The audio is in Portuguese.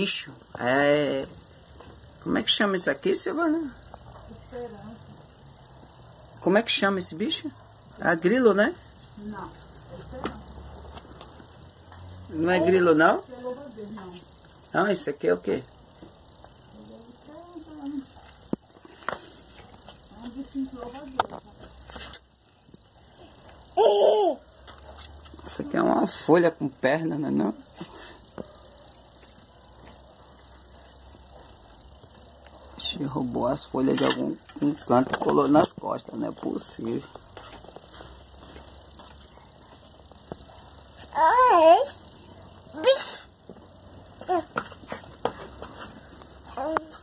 bicho. É... Como é que chama isso aqui, Silvana? Esperança. Como é que chama esse bicho? É grilo, né? Não, é esperança. Não é grilo, não? É louva-a-Deus, não. Não, isso aqui é o quê? É um bichinho que louva-a-Deus. Isso aqui é uma folha com perna, não é não? Ixi, roubou as folhas de algum canto e colou nas costas, não é possível. Ai, bicho.